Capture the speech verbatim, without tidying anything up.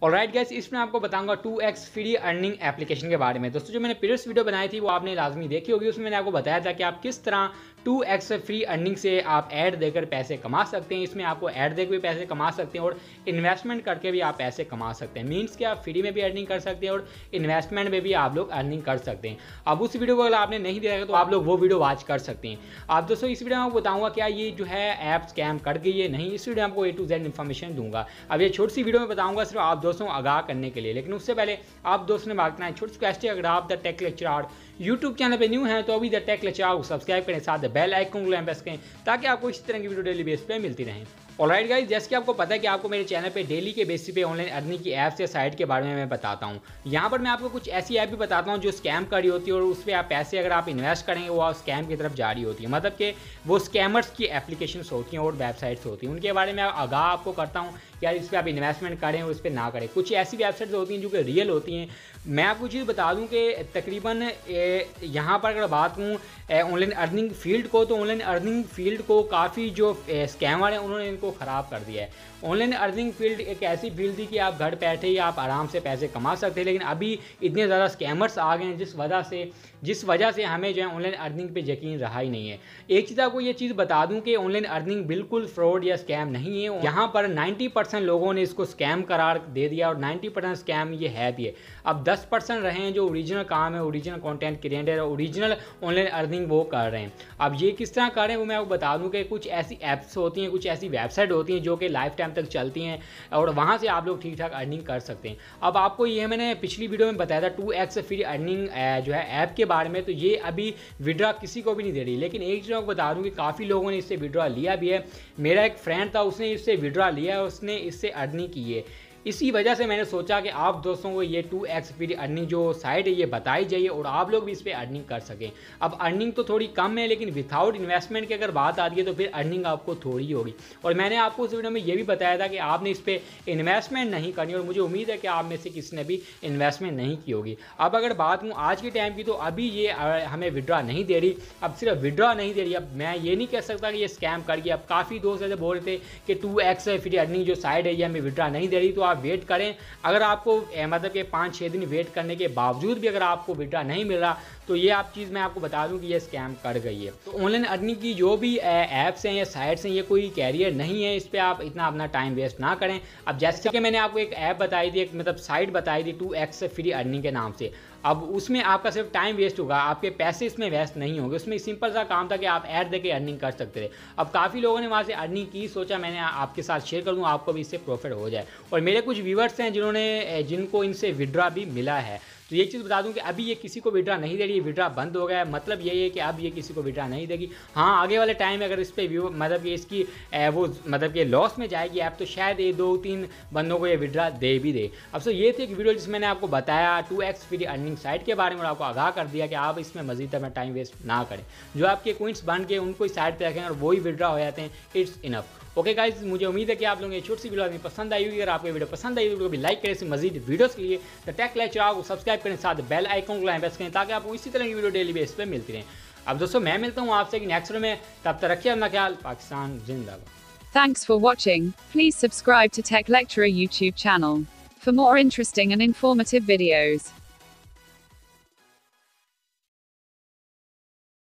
Alright guys, इसमें आपको बताऊंगा two X free earning application के बारे में। दोस्तों जो मैंने प्रीवियस वीडियो बनाई थी वो आपने लाजमी देखी होगी। उसमें मैंने आपको बताया था कि आप किस तरह टू एक्स फ्री अर्निंग से आप ऐड देकर पैसे कमा सकते हैं। इसमें आपको ऐड देकर भी पैसे कमा सकते हैं और इन्वेस्टमेंट करके भी आप पैसे कमा सकते हैं। मीन्स कि आप फ्री में भी अर्निंग कर सकते हैं और इन्वेस्टमेंट में भी आप लोग अर्निंग कर सकते हैं। अब उस वीडियो को अगर आपने नहीं देखा तो आप लोग वो वीडियो वॉच कर सकते हैं। आप दोस्तों इस वीडियो में आपको बताऊंगा क्या ये जो है ऐप स्कैम कर गई है नहीं, इस वीडियो में आपको ए टू जेड इन्फॉर्मेशन दूंगा। अब ये छोटी सी वीडियो में बताऊंगा सिर्फ आप दोस्तों आगाह करने के लिए। लेकिन उससे पहले आप दोस्तों ने बात करना है छोटी सी रिक्वेस्ट है, अगर आप the Tech Lecturer YouTube channel पे न्यू हैं तो अभी द टेक लेक्चरर को सब्सक्राइब करें, साथ बेल आइकन को प्रेस करें ताकि आपको इस तरह की वीडियो डेली बेस पे मिलती रहें। ऑलराइट गाइस, जैसे कि आपको पता है कि आपको मेरे चैनल पे डेली के बेसिस पे ऑनलाइन अर्निंग की ऐप्स या साइट के बारे में मैं बताता हूँ। यहाँ पर मैं आपको कुछ ऐसी ऐप भी बताता हूँ जो स्कैम कर रही होती है और उस पर आप पैसे अगर आप इन्वेस्ट करेंगे वो स्कैम की तरफ जा रही होती है। मतलब कि वो स्कैमर्स की एप्लीकेशंस होती हैं और वेबसाइट्स होती हैं, उनके बारे में आगाह आपको करता हूँ यार इस पर आप इन्वेस्टमेंट करें और इस पर ना करें। कुछ ऐसी वेबसाइट्स होती हैं जो कि रियल होती हैं। मैं आपको चीज़ बता दूं कि तकरीबन यहाँ पर अगर बात करूँ ऑनलाइन अर्निंग फील्ड को, तो ऑनलाइन अर्निंग फील्ड को काफ़ी जो स्कैमर हैं उन्होंने इनको ख़राब कर दिया है। ऑनलाइन अर्निंग फील्ड एक ऐसी फील्ड थी कि आप घर बैठे ही आप आराम से पैसे कमा सकते हैं, लेकिन अभी इतने ज़्यादा स्कैमर्स आ गए हैं जिस वजह से जिस वजह से हमें जो है ऑनलाइन अर्निंग पे यकीन रहा ही नहीं है। एक चीज़ आपको ये चीज़ बता दूं कि ऑनलाइन अर्निंग बिल्कुल फ्रॉड या स्कैम नहीं है। यहाँ पर नब्बे परसेंट लोगों ने इसको स्कैम करार दे दिया और नब्बे परसेंट स्कैम ये है भी है। अब दस परसेंट रहे हैं जो ओरिजिनल काम है, ओरिजिनल कंटेंट क्रिएटर है, ओरिजिनल ऑनलाइन अर्निंग वो कर रहे हैं। अब ये किस तरह कर रहे हैं वो मैं आपको बता दूं कि कुछ ऐसी ऐप्स होती हैं, कुछ ऐसी वेबसाइट होती हैं जो कि लाइफ टाइम तक चलती हैं और वहाँ से आप लोग ठीक ठाक अर्निंग कर सकते हैं। अब आपको ये मैंने पिछली वीडियो में बताया था टू एक्स फ्री अर्निंग जो है ऐप के बारे में, तो ये अभी विड्रॉ किसी को भी नहीं दे रही। लेकिन एक चीज़ आपको बता दूं कि काफ़ी लोगों ने इससे विड्रॉ लिया भी है। मेरा एक फ्रेंड था, उसने इससे विड्रॉ लिया है, उसने इससे अर्निंग की है। इसी वजह से मैंने सोचा कि आप दोस्तों को ये टू एक्स फ्री अर्निंग जो साइट है ये बताई जाइए और आप लोग भी इस पर अर्निंग कर सकें। अब अर्निंग तो थोड़ी कम है, लेकिन विदाउट इन्वेस्टमेंट की अगर बात आती है तो फिर अर्निंग आपको थोड़ी ही होगी। और मैंने आपको उस वीडियो में ये भी बताया था कि आपने इस पर इन्वेस्टमेंट नहीं करनी और मुझे उम्मीद है कि आप में से किसी ने भी इन्वेस्टमेंट नहीं की होगी। अब अगर बात हूँ आज के टाइम की, तो अभी ये हमें विड्रॉ नहीं दे रही। अब सिर्फ विड्रॉ नहीं दे रही, अब मैं ये नहीं कह सकता कि ये स्कैम कर गया। अब काफ़ी दोस्त ऐसे बोल रहे थे कि टू एक्स फ्री अर्निंग जो साइट है ये हमें विड्रॉ नहीं दे रही, तो आप वेट करें। अगर आपको मतलब कि पाँच छः दिन वेट करने के बावजूद भी अगर आपको विड्रॉ नहीं मिल रहा तो ये आप चीज़ मैं आपको बता दूं कि ये स्कैम कर गई है। तो ऑनलाइन अर्निंग की जो भी ऐप्स हैं या साइट्स हैं ये कोई कैरियर नहीं है, इस पर आप इतना अपना टाइम वेस्ट ना करें। अब जैसे कि मैंने आपको एक ऐप बताई थी, एक मतलब साइट बताई थी टू एक्स फ्री अर्निंग के नाम से। अब उसमें आपका सिर्फ टाइम वेस्ट होगा, आपके पैसे इसमें वेस्ट नहीं होंगे। उसमें सिंपल सा काम था कि आप ऐड देके अर्निंग कर सकते थे। अब काफ़ी लोगों ने वहाँ से अर्निंग की, सोचा मैंने आपके साथ शेयर कर दूँ, आपको भी इससे प्रॉफिट हो जाए। और मेरे कुछ व्यूवर्स हैं जिन्होंने जिनको इनसे विड्रॉ भी मिला है। तो ये चीज़ बता दूं कि अभी ये किसी को विड्रॉ नहीं दे रही है, विड्रॉ बंद हो गया है। मतलब यही है कि अब ये किसी को विड्रॉ नहीं देगी। हाँ, आगे वाले टाइम में अगर इस पर मतलब कि इसकी वो मतलब कि लॉस में जाएगी ऐप तो शायद ये दो तीन बंदों को ये विड्रॉ दे भी दे। अब सो ये थी एक वीडियो जिसमें मैंने आपको बताया two X free earning site के बारे में और आपको आगाह कर दिया कि आप इसमें मजीद अपना टाइम वेस्ट ना करें। जो आपके कोइंस बन के उनको इस साइड पर रखें और वही विड्रॉ हो जाते हैं, इट्स इनफ। ओके गाइज, मुझे उम्मीद है कि आप लोगों को ये छोटी सी वीडियो पसंद आई होगी। अगर आपको वीडियो पसंद आई वीडियो को भी लाइक करें, मजीद वीडियोस के लिए द टेक लेक्चरर को सब्सक्राइब करें, साथ बेल आइकन को प्रेस करें ताकि आपको इसी तरह की वीडियो डेली बेस पे मिलती रहे। अब दोस्तों मैं मिलता हूँ आपसे नेक्स्ट वीडियो में, तब तक रखिए अपना ख्याल। पाकिस्तान जिंदाबाद। Thanks for watching. Please subscribe to Tech Lecturer YouTube channel for more interesting and informative videos.